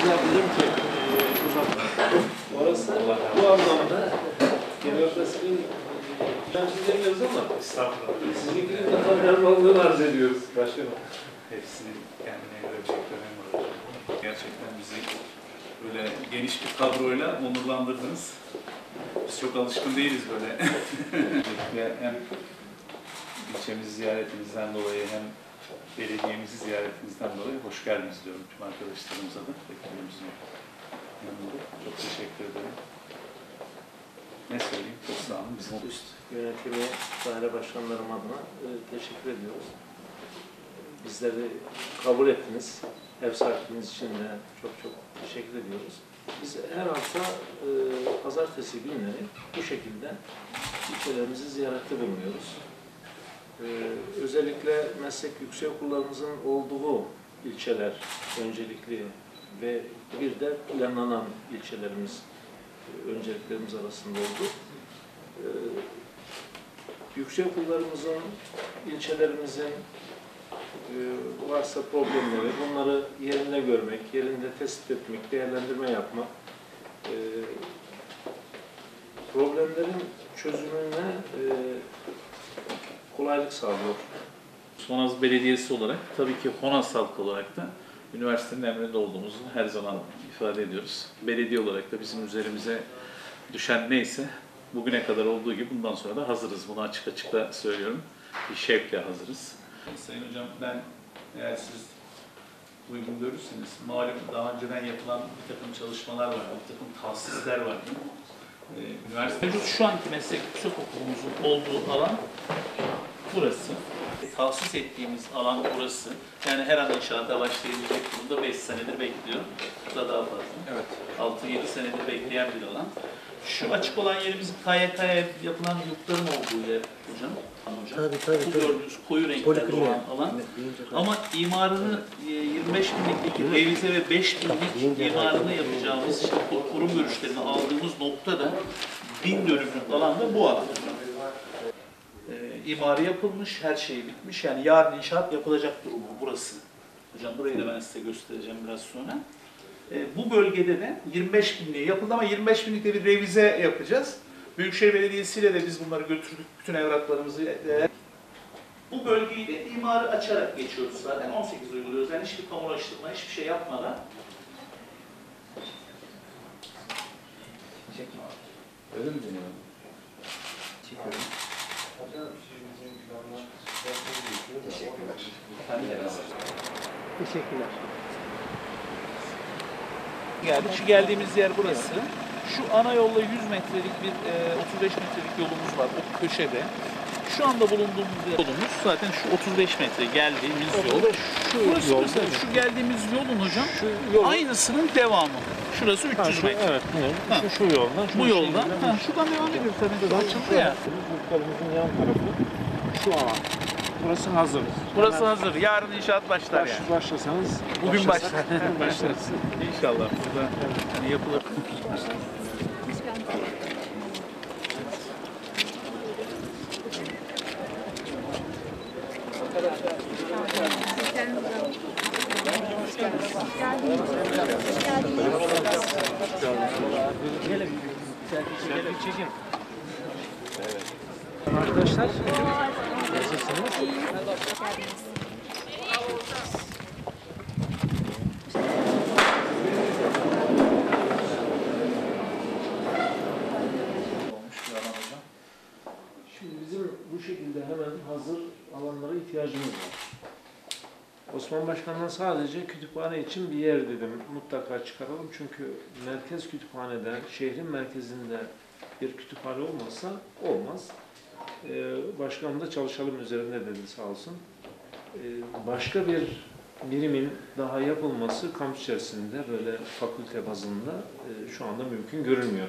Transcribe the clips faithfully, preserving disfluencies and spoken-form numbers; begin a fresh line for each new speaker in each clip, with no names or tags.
dedim ki uzak. Orası bu anlamda genelde sizin öğrenci demiyoruz ama sizinkinin daha önemli olduğunu arz ediyoruz başkanım.
Hepsinin kendine göre bir önemi var hocam. Gerçekten bizi böyle geniş bir kadroyla onurlandırdınız. Biz çok alışkın değiliz böyle. Hem ilçemizi ziyaretimizden dolayı hem belediyemizi ziyaretimizden dolayı hoş geldiniz diyorum tüm arkadaşlarımıza da. Rektörümüzün yanında. Çok teşekkür ederim. Ne söyleyeyim? Çok sağ olun. Bizim
Üst yönetimi, daire başkanlarım adına e, teşekkür ediyoruz. Bizleri kabul ettiniz. Ev sahibiniz için de çok çok teşekkür ediyoruz. Biz her hafta e, pazartesi günleri bu şekilde ilçelerimizi ziyarette bulunuyoruz. E, özellikle meslek yüksekokullarımızın olduğu ilçeler öncelikli ve bir de planlanan ilçelerimiz e, önceliklerimiz arasında oldu. E, yüksekokullarımızın, ilçelerimizin e, varsa problemleri, bunları yerinde görmek, yerinde tespit etmek, değerlendirme yapmak, e, problemlerin çözümüne e, kolaylık sağlıyor.
Honaz Belediyesi olarak, tabii ki Honaz halkı olarak da üniversitenin emrinde olduğumuzu her zaman ifade ediyoruz. Belediye olarak da bizim üzerimize düşen neyse bugüne kadar olduğu gibi bundan sonra da hazırız. Bunu açık açık da söylüyorum. Bir şevkle hazırız. Sayın Hocam, ben eğer siz uygun görürseniz, malum daha önceden yapılan bir takım çalışmalar var, bir takım tahsisler var. Ee, üniversite şu anki meslek yüksekokulumuzun olduğu alan burası. Tahsis ettiğimiz alan burası. Yani her an inşaata başlayabilecek durumda beş senedir bekliyor. Bu da daha fazla. Evet. altı yedi senedir bekleyen bir alan. Şu açık olan yerimiz K Y K'ya yapılan yurtların olduğu yer hocam. hocam.
Tabii, tabii,
Bu
tabii.
gördüğünüz koyu renklerde olan alan. Ama imarını yirmi beş binlik revize ve beş binlik imarını yapacağımız, işte kurum görüşlerini aldığımız nokta da bin dönümlük alanda bu alan. E, imarı yapılmış, her şey bitmiş. Yani yarın inşaat yapılacak durumu burası. Hocam burayı da ben size göstereceğim biraz sonra. E, bu bölgede de yirmi beş binliği yapıldı ama yirmi beş binlikte bir revize yapacağız. Büyükşehir Belediyesi ile de biz bunları götürdük, bütün evraklarımızı. E, bu bölgeyi de imarı açarak geçiyoruz zaten. on sekiz uyguluyoruz. Yani hiçbir kamulaştırma, hiçbir şey yapmadan.
Öyle mi deniyor?
Çekiyorum.
Teşekkürler.
Teşekkürler.
Teşekkürler.
Geldik. Şu geldiğimiz yer burası. Şu ana yolla yüz metrelik bir, e, otuz beş metrelik yolumuz var o köşede. Şu anda bulunduğumuz yolumuz zaten şu otuz beş metre geldiğimiz yol.
Şu
Burası
yol,
mesela şu geldiğimiz yolun hocam
Şu yol,
aynısının devamı. Şurası üç yüz
ha, şu,
metre.
evet,
Ha.
şu, şu yoldan. Şu
Bu yolda.
şekilde-
Ha, şuradan devam ediyoruz tabii. Açıldı ya.
Yurtlarımızın yan tarafı şu alan. Burası hazır.
Burası
Hemen
hazır. Yarın inşaat başlar
baş,
yani.
Başlasanız.
Bugün
başlasak-
başlar. Başlarız. İnşallah burada hani yapılır.
Arkadaşlar, nasılsınız? Şimdi bizim bu şekilde hemen hazır alanlara ihtiyacımız var. Osman Başkan'dan sadece kütüphane için bir yer dedim. Mutlaka çıkaralım çünkü merkez kütüphaneden, şehrin merkezinde bir kütüphane olmazsa olmaz. Ee, başkan da çalışalım üzerinde dedi sağ olsun. Ee, başka bir birimin daha yapılması kampüs içerisinde böyle fakülte bazında e, şu anda mümkün görünmüyor.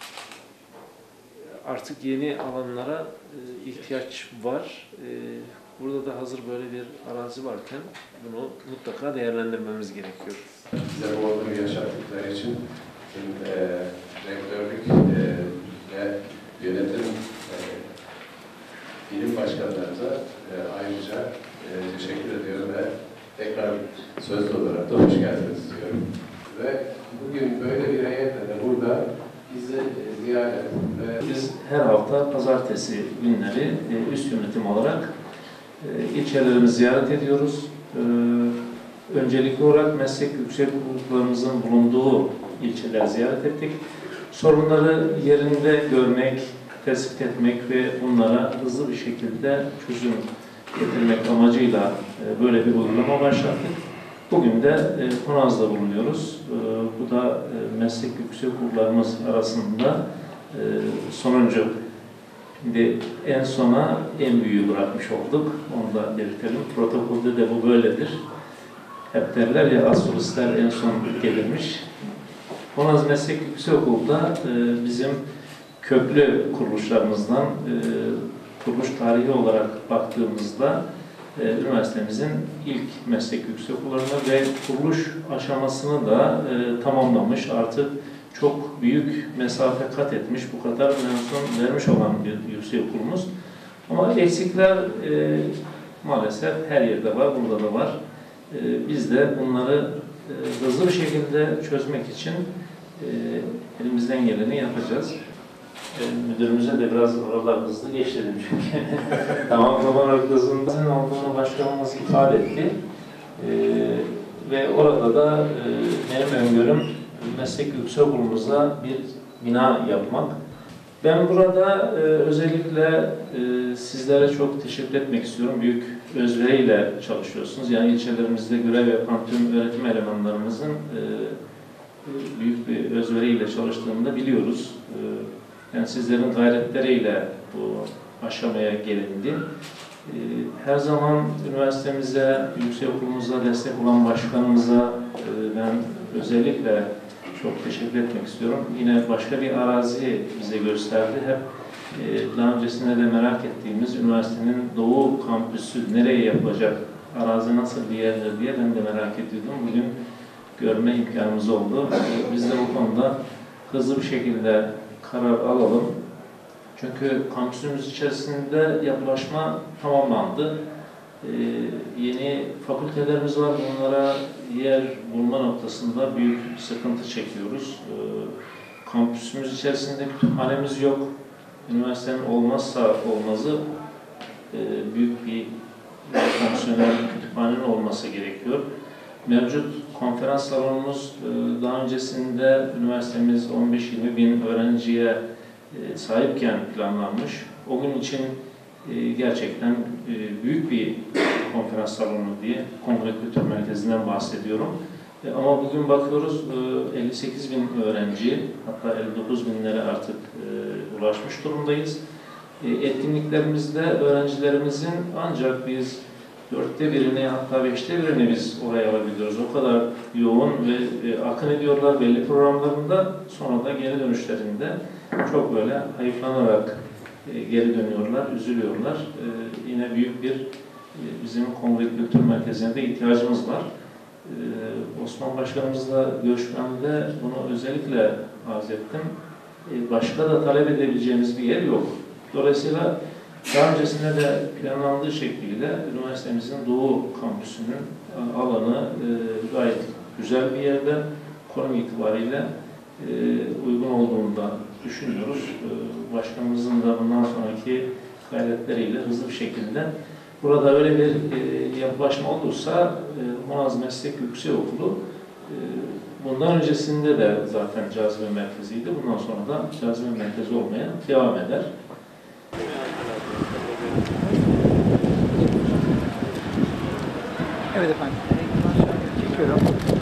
Artık yeni alanlara e, ihtiyaç var. E, burada da hazır böyle bir arazi varken bunu mutlaka değerlendirmemiz gerekiyor.
Bize bu ortamı yaşattıkları için tüm e, rektörlük e, ve yönetim e, bilim başkanlarımıza e, ayrıca e, teşekkür ediyorum ve tekrar sözlü olarak da hoş geldiniz diyorum. Ve bugün böyle bir heyetle de burada bizi e, ziyaret ve
Biz her hafta pazartesi günleri e, üst yönetim olarak e, ilçelerimizi ziyaret ediyoruz. E, öncelikli olarak meslek yüksekokullarımızın bulunduğu ilçeleri ziyaret ettik. Sorunları yerinde görmek, tespit etmek ve bunlara hızlı bir şekilde çözüm getirmek amacıyla e, böyle bir uygulama başlattık. Bugün de e, Konaz'da bulunuyoruz. E, bu da e, meslek yüksekokullarımız arasında e, sonuncu. Şimdi en sona en büyüğü bırakmış olduk. Onu da belirtelim. Protokolde de bu böyledir. Hep derler ya astrolistler en son gelirmiş. Konaz Meslek Yüksekokulu'da e, bizim köklü kuruluşlarımızdan e, kuruluş tarihi olarak baktığımızda e, üniversitemizin ilk meslek yüksekokullarına ve kuruluş aşamasını da e, tamamlamış. Artık çok büyük mesafe kat etmiş, bu kadar mezun vermiş olan bir yüksekokulumuz. Ama eksikler e, maalesef her yerde var, burada da var. E, biz de bunları e, hızlı bir şekilde çözmek için e, elimizden geleni yapacağız. E, müdürümüze de biraz oralar hızlı geçelim çünkü. Tamam, zaman hızında senin olduğunu başkanımız ifade etti. E, ve orada da e, benim öngörüm meslek yüksekokulumuza bir bina yapmak. Ben burada e, özellikle e, sizlere çok teşekkür etmek istiyorum. Büyük özveriyle çalışıyorsunuz. Yani ilçelerimizde görev yapan tüm öğretim elemanlarımızın e, büyük bir özveriyle çalıştığını da biliyoruz. E, yani sizlerin gayretleriyle bu aşamaya gelindi. E, her zaman üniversitemize, yüksekokulumuza destek olan başkanımıza e, ben özellikle çok teşekkür etmek istiyorum. Yine başka bir arazi bize gösterdi. Hep e, daha öncesinde de merak ettiğimiz üniversitenin doğu kampüsü nereye yapılacak, arazi nasıl bir yerdir diye ben de merak ediyordum. Bugün görme imkanımız oldu. E, biz de bu konuda hızlı bir şekilde karar alalım. Çünkü kampüsümüz içerisinde yapılaşma tamamlandı. Ee, yeni fakültelerimiz var. Bunlara yer bulma noktasında büyük sıkıntı çekiyoruz. Ee, kampüsümüz içerisinde kütüphanemiz yok. Üniversitenin olmazsa olmazı e, büyük bir fonksiyonel kütüphanenin olması gerekiyor. Mevcut konferans salonumuz e, daha öncesinde üniversitemiz on beş yirmi bin öğrenciye e, sahipken planlanmış. O gün için e, gerçekten e, büyük bir konferans salonu diye Kongre Kültür Merkezi'nden bahsediyorum. E, ama bugün bakıyoruz e, elli sekiz bin öğrenci, hatta elli dokuz binlere artık e, ulaşmış durumdayız. E, etkinliklerimizde öğrencilerimizin ancak biz dörtte birini, hatta beşte birini biz oraya alabiliyoruz. O kadar yoğun ve e, akın ediyorlar belli programlarında, sonra da geri dönüşlerinde çok böyle hayıflanarak e, geri dönüyorlar, üzülüyorlar. E, yine büyük bir e, bizim Kongre Kültür Merkezi'ne de ihtiyacımız var. E, Osman Başkanımızla görüşmemde bunu özellikle arz ettim. E, başka da talep edebileceğimiz bir yer yok. Dolayısıyla daha öncesinde de planlandığı şekilde üniversitemizin Doğu Kampüsü'nün alanı e, gayet güzel bir yerde, konum itibariyle e, uygun olduğunu da düşünüyoruz. E, başkanımızın da bundan sonraki gayretleriyle hızlı bir şekilde burada öyle bir e, yapılaşma olursa e, Konaz Meslek Yüksekokulu e, bundan öncesinde de zaten cazibe merkeziydi. Bundan sonra da cazibe merkezi olmaya devam eder.
Evet efendim. Çekiyorum.